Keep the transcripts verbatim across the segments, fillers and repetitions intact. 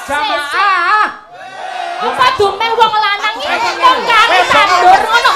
Jamaah. Apa dumeh wong lanang iki wong kari tandur ngono.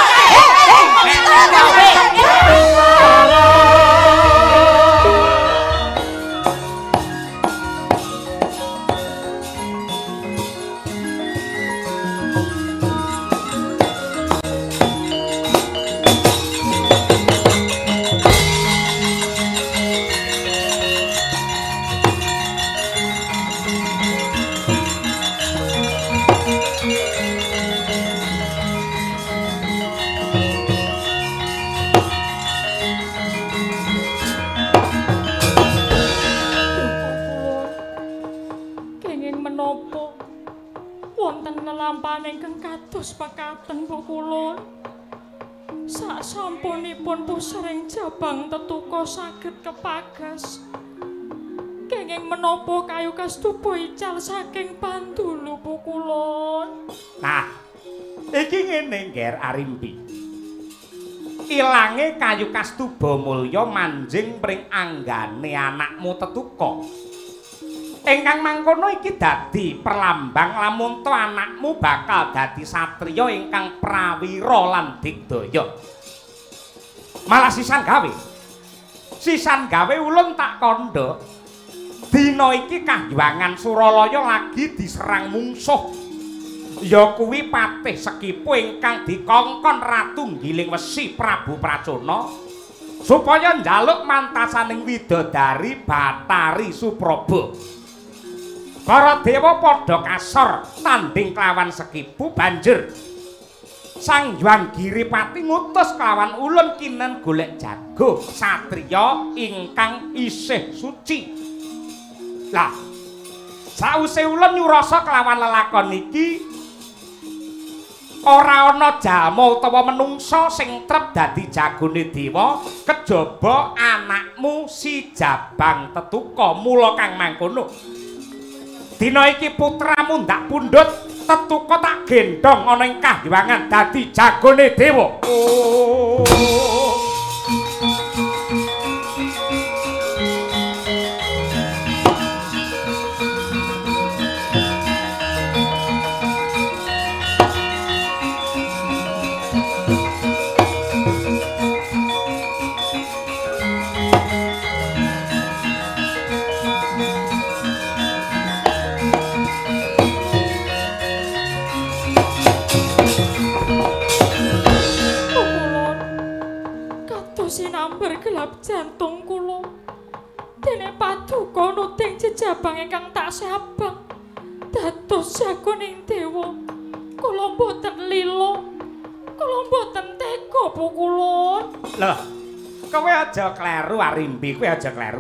Pekaten Bu kula sak sampunipun pusering jabang tetuko saged kepagas kenging menapa kayu kastupa ical saking Pandulu Bu kula. Nah iki ngene Nger Arimbi ilange kayu kastuba mulya manjing pring anggane anakmu tetuko. Ingkang mangkono iki dadi perlambang lamun to anakmu bakal dadi satriya ingkang prawira lan digdaya. Malah sisan gawe. Sisan gawe ulun tak kandha. Dina iki Kahyangan Suralaya lagi diserang mungsuh. Ya kuwi Patih Sekipu ingkang dikongkon Ratu Giling Wesi Prabu Pracona supaya njaluk mantasaning widodari Batari Supraba. Para dewa padha kasor tanding kelawan Sekipu banjur Sang Hyang Giripati ngutus kelawan ulun kinen golek jago satriya ingkang isih suci. Lah sause ulun nyurasa kelawan lelakon iki ora ana jalma utawa menungsa sing trep dadi jagone dewa kejaba anakmu si Jabang Tetuka. Mula kang mangkono dina iki putramu ndak pundhut Tetuka tak gendhong ana ing Kahyangan dadi jagone dewa. Oh. Gelap jantung kula dene paduka nuding jejabang ingkang taksih abang dados jagoning dewa kula mboten lila kula mboten tega Bu kula. Lho kowe aja kleru Arimbi, kowe aja kleru.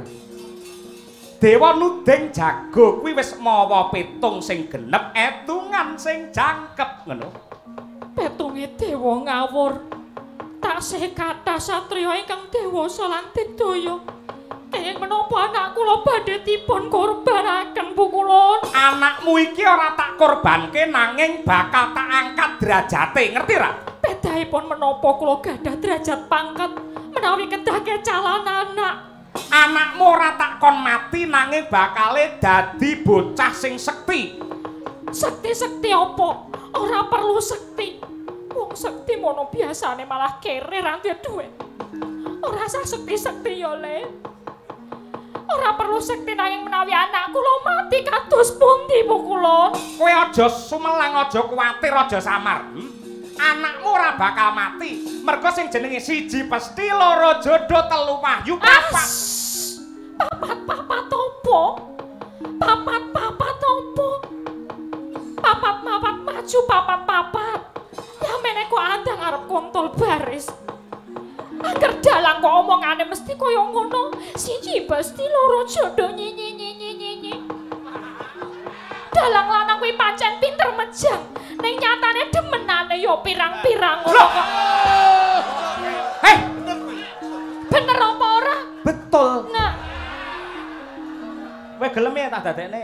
Dewa nuding jago kuwi wis mawa pitung sing genep etungan sing jangkep ngono. Petunge dewa ngawur taksih kathah satriya ingkang dewasa lan digdaya. Kenging menapa anak kula badhe dipun korbanaken Bu kula? Anakmu iki ora tak korbanke nanging bakal tak angkat derajate, ngerti ra? Bedahipun menapa kula gadah derajat pangkat menawi kedah kecalan anak. Anakmu ora tak kon mati nanging bakale dadi bocah sing sekti. Sekti-sekti apa? Ora perlu sekti. Wong sekti mono biasane malah kere ra duwe dhuwit. Ora sah sekti-sekti ya, Le. Ora perlu sekti nanging menawi anak kula mati kados pundi Bu kula? Kowe aja sumelang, aja kuwatir, aja samar. Hmm? Anakmu ora bakal mati. Mergo sing jenenge siji pesti, loro jodoh, telu wahyu, papat. Papat-papat opo? Papat-papat opo? Papat-papat maju, papat-papat. Ya meneh kok andang arep kontol baris. Angger dalang kok omongane mesti kaya ngono. Siji pasti loro jodoh nyi-nyi-nyi-nyi-nyi. Dalang lanang kuwi pancen pinter mejang. Ning nyatane demenane ya pirang-pirang ngono kok. Heh, bener apa ora? betul. Nah, kowe gelem ya tak dadekne.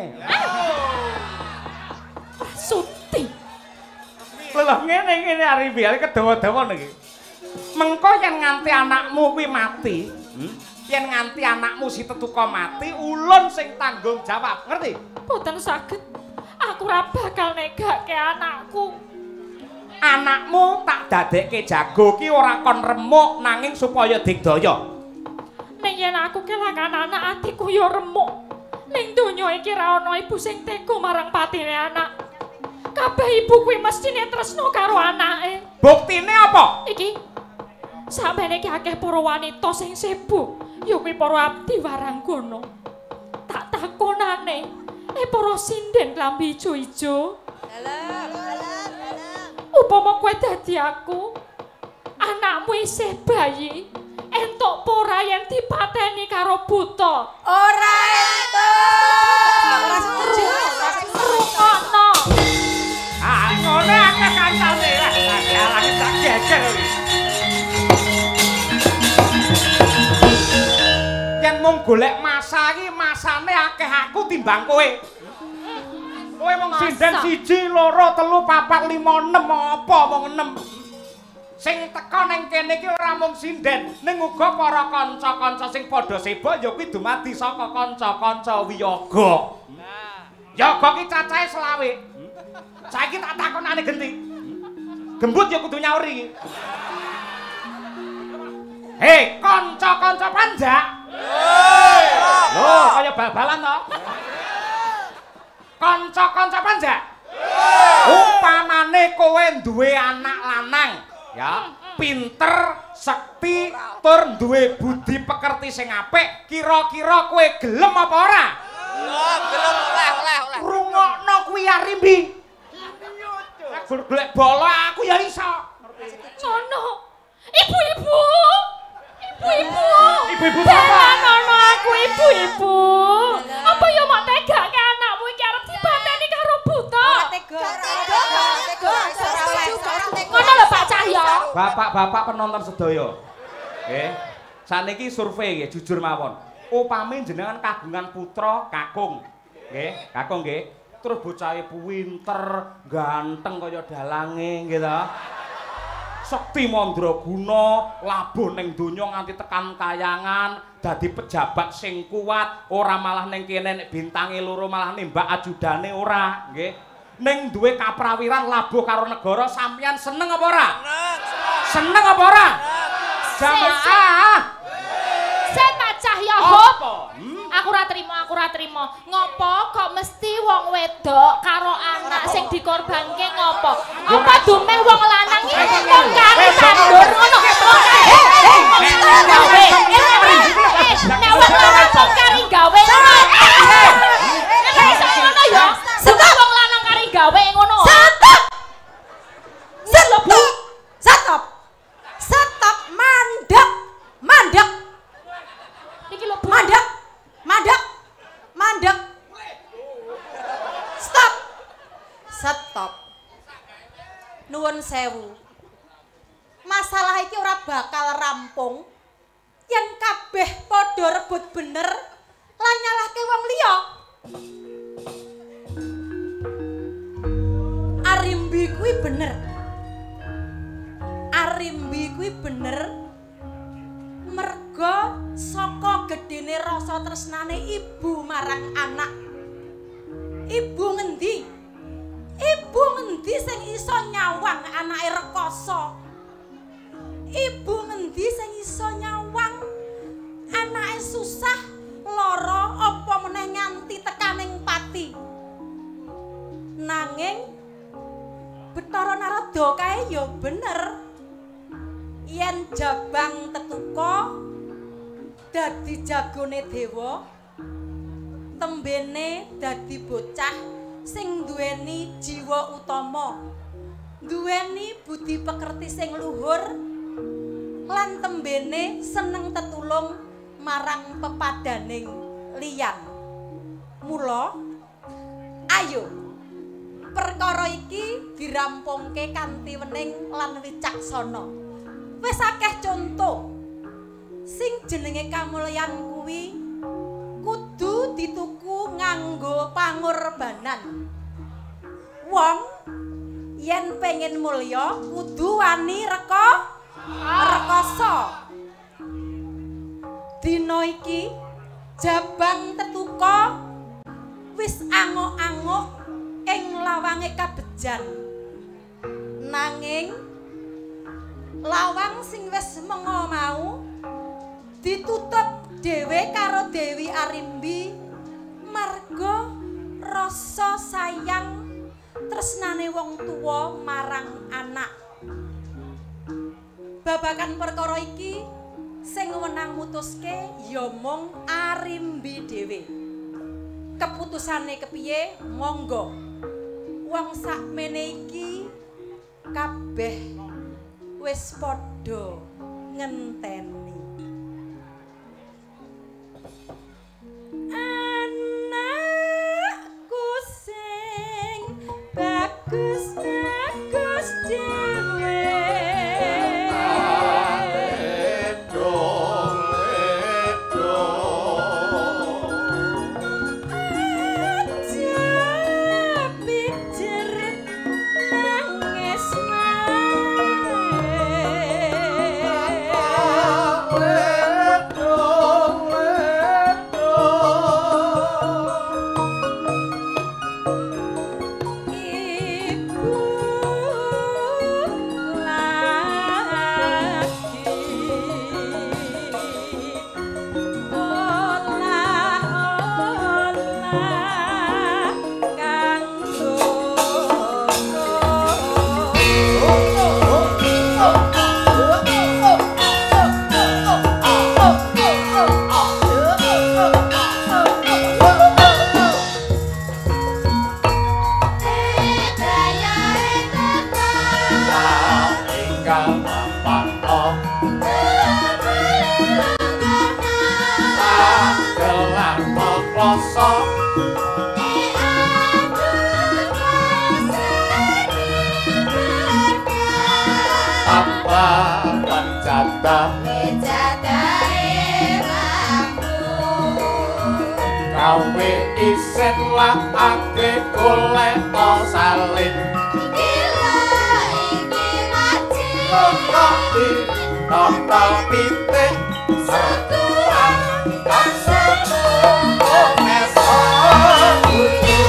Suti. Lho ngene-ngene Arimbi, kedawa-dawa niki. Mengko yen nganti anakmu kuwi mati, hmm? Yen nganti anakmu si Tetuka mati, ulun sing tanggung jawab, ngerti? Boten saged. aku ora bakal negake anakku. Anakmu tak dadekke jago ki ora kon remuk nanging supaya digdaya. Ning yen aku kelangan anak atiku ya remuk. Ning donya iki ra ana ibu sing tega marang patine anak. Kabeh ibu kuwi mestine tresno karo anake. Buktine apa? Iki sampeyan iki akeh para wanita sing sibuk, ya kuwi para abdi waranggana. Tak takonane, eh para sinden klambi ijo-ijo. Upama kowe dadi aku, anakmu isih bayi, entuk pora yen dipateni karo buta. Ora entuk. Ora setuju. Rungokno. Ah, ngono akeh kancane lah. Jalange tak geger iki. Yen mung golek masa iki, masane akeh aku timbang kowe. Kowe mung sinden siji, loro, telu, papat, lima, enem apa mung enem. Sing teka ning kene iki ora mung sinden, ning uga para kanca-kanca sing padha sibuk ya kuwi dumadi saka kanca-kanca wiyaga. Yaga ki cacahe selawe. Saiki tak takonane genti. Gembut ya kudu nyauri iki. Hei, kanca-kanca panjak. Hei. Loh, kaya bal-balan to. Kanca-kanca panjak. Upamane kowe duwe anak lanang, ya, pinter, sekti, tur duwe budi pekerti sing apik, kira-kira kowe gelem apa ora? Gelem, gelem oleh, oleh, oleh. Rungokno kuwi Arimbi. Nek golek bola aku ya iso. Ngono. Ibu-ibu. Ibu-ibu. Ibu-ibu apa? Belanono aku ibu-ibu. Apa ya mak tegake anakmu iki arep dipateni karo buta? Tega. Tega. Tega. Ngono lho Pak Cahya. Bapak-bapak penonton sedaya. Nggih. Saniki survei nggih, jujur mawon. Upami jenengan kagungan putra kakung. Nggih, kakung nggih. Terus bocahe pinter, ganteng kaya dalange nggih ta. Sekti mandraguna, labuh ning donya nganti tekan kayangan, dadi pejabat sing kuat, ora malah ning kene nek bintange loro malah nembak ajudane ora, nggih. Ning duwe kaprawiran labuh karo negara, sampeyan seneng apa ora? Seneng apa ora? Jamaah. Sen Pak Cahya Hop. Aku ora trima, aku ora trima. Ngopo kok mesti wong wedok karo anak sing dikorbanke ngopo? Apa dumeh wong lanang iki wong kari tandur ngono. Gawe. Nek wong lanang wong kari gawe ngono. Nek iso ngono ya. Sebab wong lanang kari gawe ngono. Stop. Stop. Stop. Stop mandek. Mandek. Iki lho Bu. Mandek. Mandek. Mandek. Stop. Stop. Nuwun sewu. Masalah iki ora bakal rampung yen kabeh padha rebut bener lan nyalahke wong liya. Arimbi kuwi bener. Arimbi kuwi bener. Merga saka gedene rasa tresnane ibu marang anak. Ibu ngendi? Ibu ngendi sing iso nyawang anake rekoso? Ibu ngendi sing iso nyawang anake susah lara apa meneh nganti tekaning pati? Nanging Bathara Narada kae ya bener. Yen Jabang Tetuka dadi jagone dewa, tembene dadi bocah sing duweni jiwa utama, duweni budi pekerti sing luhur, lan tembene seneng tetulung marang pepadaning liyan. Mula ayo perkara iki dirampungke kanthi wening lan wicaksana. Wis akeh conto sing jenenge kamulyan kuwi kudu dituku nganggo pangorbanan. Wong yen pengen mulya kudu wani reka rekoso. Dina iki Jabang Tetuka wis angok-angok ing lawange kabejan. Nanging lawang sing wis mengo mau ditutup dhewe karo Dewi Arimbi marga rasa sayang tresnane wong tuwa marang anak. Babagan perkara iki sing wenang mutuske ya mung Arimbi dhewe. Keputusane kepiye monggo. Wong sakmene iki kabeh wis padha ngenteni. Anakku sing bagus bagus dhewe. Kawe isen lakake golek salin Gila iki ngaji Kokoki total pitik Sekuan kasemu Esok kudu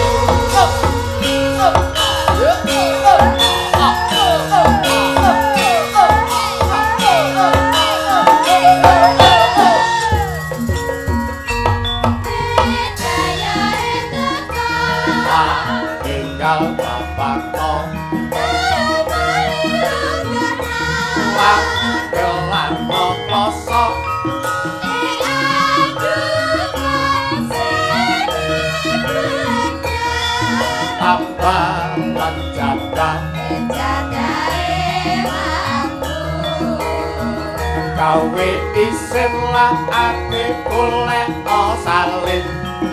tinggal bapak kau gelar kosong tambah menjaga kawe isin lah ati golek salin